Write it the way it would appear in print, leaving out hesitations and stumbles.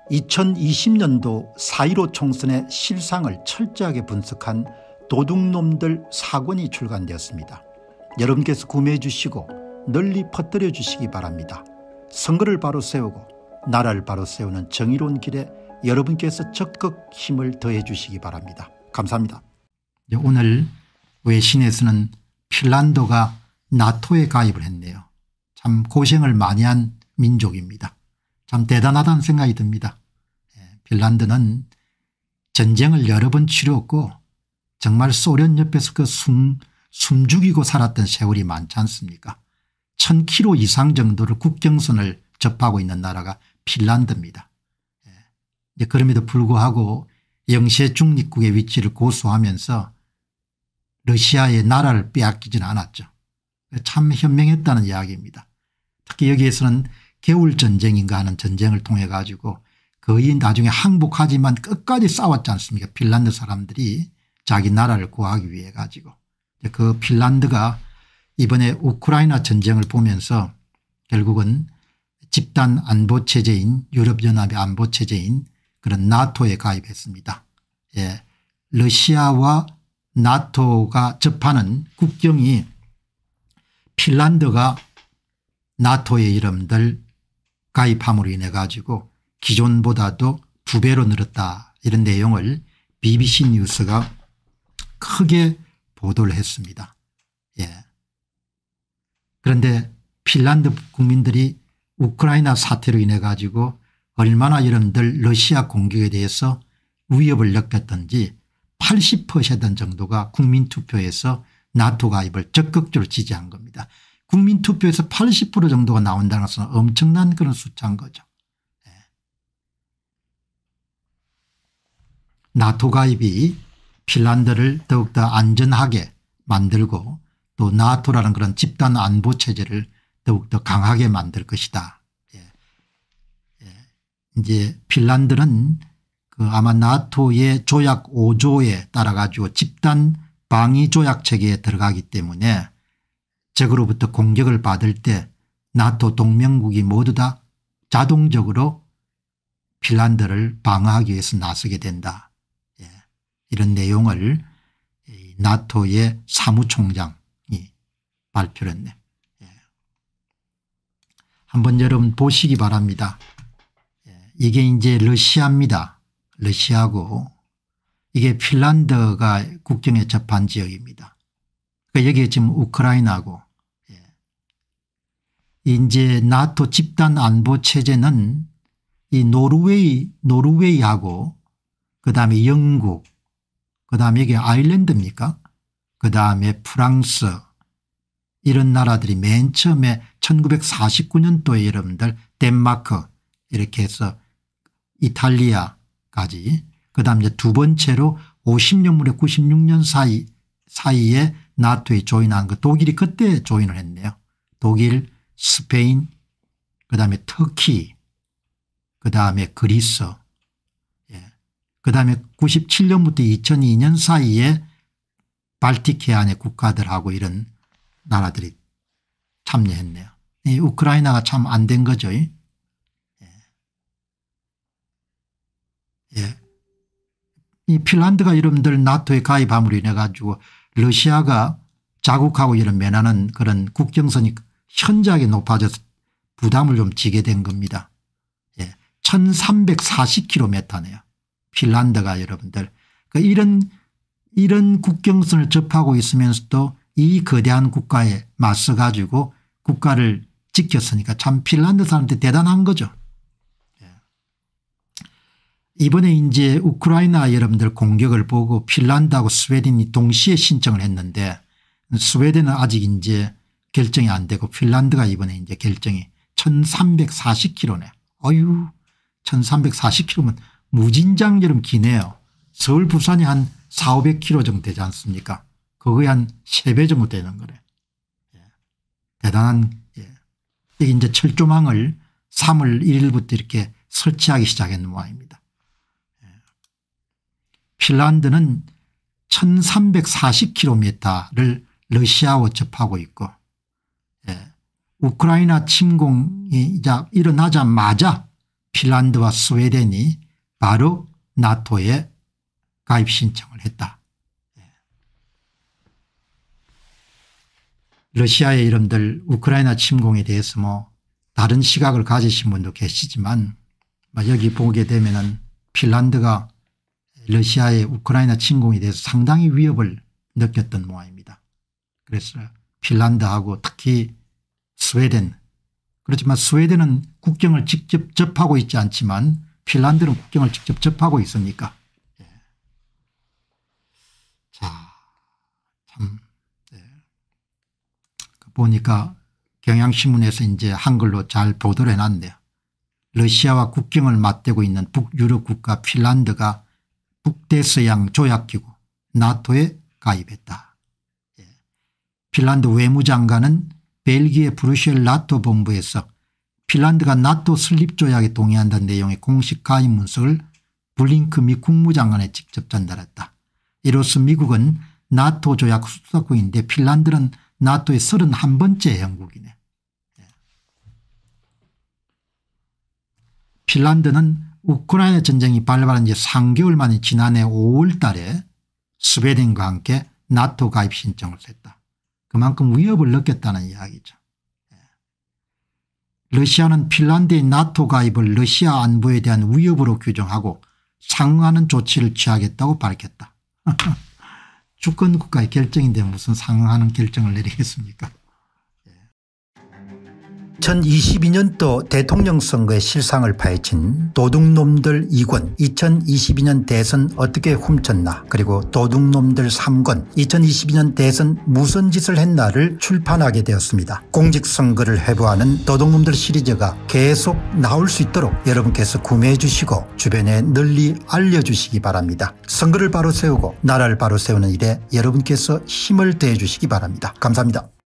2020년도 4.15 총선의 실상을 철저하게 분석한 도둑놈들 4권이 출간되었습니다. 여러분께서 구매해 주시고 널리 퍼뜨려 주시기 바랍니다. 선거를 바로 세우고 나라를 바로 세우는 정의로운 길에 여러분께서 적극 힘을 더해 주시기 바랍니다. 감사합니다. 오늘 외신에서는 핀란드가 나토에 가입을 했네요. 참 고생을 많이 한 민족입니다. 참 대단하다는 생각이 듭니다. 핀란드는 전쟁을 여러 번 치루었고 정말 소련 옆에서 그 숨죽이고 살았던 세월이 많지 않습니까? 1000km 이상 정도를 국경선을 접하고 있는 나라가 핀란드입니다. 그럼에도 불구하고 영세 중립국의 위치를 고수하면서 러시아의 나라를 빼앗기지는 않았죠. 참 현명했다는 이야기입니다. 특히 여기에서는 겨울전쟁인가 하는 전쟁을 통해 가지고 거의 나중에 항복하지만 끝까지 싸웠지 않습니까? 핀란드 사람들이 자기 나라를 구하기 위해 가지고. 그 핀란드가 이번에 우크라이나 전쟁을 보면서 결국은 집단 안보체제인 유럽연합의 안보체제인 그런 나토에 가입했습니다. 러시아와 나토가 접하는 국경이 핀란드가 나토의 이름들 가입함으로 인해 가지고 기존보다도 2배로 늘었다, 이런 내용을 BBC 뉴스가 크게 보도를 했습니다. 그런데 핀란드 국민들이 우크라이나 사태로 인해 가지고 얼마나 여러분들 러시아 공격에 대해서 위협을 느꼈던지 80% 정도가 국민투표에서 나토 가입을 적극적으로 지지한 겁니다. 국민투표에서 80% 정도가 나온다는 것은 엄청난 그런 숫자인 거죠. 나토 가입이 핀란드를 더욱더 안전하게 만들고 또 나토라는 그런 집단 안보 체제를 더욱더 강하게 만들 것이다. 이제 핀란드는 그 아마 나토의 조약 5조에 따라 가지고 집단 방위 조약 체계에 들어가기 때문에 적으로부터 공격을 받을 때 나토 동맹국이 모두 다 자동적으로 핀란드를 방어하기 위해서 나서게 된다. 이런 내용을 나토의 사무총장이 발표를 했네요. 한번 여러분 보시기 바랍니다. 이게 이제 러시아입니다. 러시아고 이게 핀란드가 국경에 접한 지역입니다. 그러니까 여기에 지금 우크라이나고, 이제 나토 집단 안보 체제는 이 노르웨이하고 그다음에 영국, 그다음에 이게 아일랜드입니까? 그다음에 프랑스, 이런 나라들이 맨 처음에 1949년도에 여러분들 덴마크 이렇게 해서 이탈리아까지, 그다음에 이제 두 번째로 50년 무렵 96년 사이에 나토에 조인한 그 독일이 그때 조인을 했네요. 독일, 스페인, 그다음에 터키, 그다음에 그리스, 그다음에 97년부터 2002년 사이에 발틱 해안의 국가들하고 이런 나라들이 참여했네요. 이 우크라이나가 참 안 된 거죠. 이 핀란드가 여러분들 나토에 가입함으로 인해 가지고 러시아가 자국하고 이런 면하는 그런 국경선이 현저하게 높아져서 부담을 좀 지게 된 겁니다. 1340km네요. 핀란드가 여러분들 이런 국경선을 접하고 있으면서도 이 거대한 국가에 맞서 가지고 국가를 지켰으니까 참 핀란드 사람들이 대단한 거죠. 이번에 이제 우크라이나 여러분들 공격을 보고 핀란드하고 스웨덴이 동시에 신청을 했는데 스웨덴은 아직 이제 결정이 안 되고 핀란드가 이번에 이제 결정이 1340km네. 어유 1340km면 무진장처럼 기네요. 서울 부산이 한 400~500km 정도 되지 않습니까? 그거에 한 3배 정도 되는 거래. 대단한. 이게 이제 철조망을 3월 1일부터 이렇게 설치하기 시작했는 모양입니다. 핀란드는 1340km를 러시아와 접하고 있고, 우크라이나 침공이 일어나자마자 핀란드와 스웨덴이 바로 나토에 가입 신청을 했다. 러시아의 이름들 우크라이나 침공에 대해서 뭐 다른 시각을 가지신 분도 계시지만 여기 보게 되면은 핀란드가 러시아의 우크라이나 침공에 대해서 상당히 위협을 느꼈던 모양입니다. 그래서 핀란드하고 특히 스웨덴, 그렇지만 스웨덴은 국경을 직접 접하고 있지 않지만 핀란드는 국경을 직접 접하고 있으니까 자, 참 보니까 경향신문에서 이제 한글로 잘 보도를 해놨네요. 러시아와 국경을 맞대고 있는 북유럽 국가 핀란드가 북대서양 조약기구 나토에 가입했다. 핀란드 외무장관은 벨기에 브뤼셀 나토 본부에서 핀란드가 나토 설립조약에 동의한다는 내용의 공식 가입 문서를 블링크 미 국무장관에 직접 전달했다. 이로써 미국은 나토 조약 수사국인데 핀란드는 나토의 31번째 회원국이네. 핀란드는 우크라이나 전쟁이 발발한 지 3개월 만에 지난해 5월 달에 스웨덴과 함께 나토 가입 신청을 했다. 그만큼 위협을 느꼈다는 이야기죠. 러시아는 핀란드의 나토 가입을 러시아 안보에 대한 위협으로 규정하고 상응하는 조치를 취하겠다고 밝혔다. 주권국가의 결정인데 무슨 상응하는 결정을 내리겠습니까? 2022년도 대통령 선거의 실상을 파헤친 도둑놈들 2권 2022년 대선 어떻게 훔쳤나 그리고 도둑놈들 3권 2022년 대선 무슨 짓을 했나를 출판하게 되었습니다. 공직선거를 회부하는 도둑놈들 시리즈가 계속 나올 수 있도록 여러분께서 구매해 주시고 주변에 널리 알려주시기 바랍니다. 선거를 바로 세우고 나라를 바로 세우는 일에 여러분께서 힘을 더해 주시기 바랍니다. 감사합니다.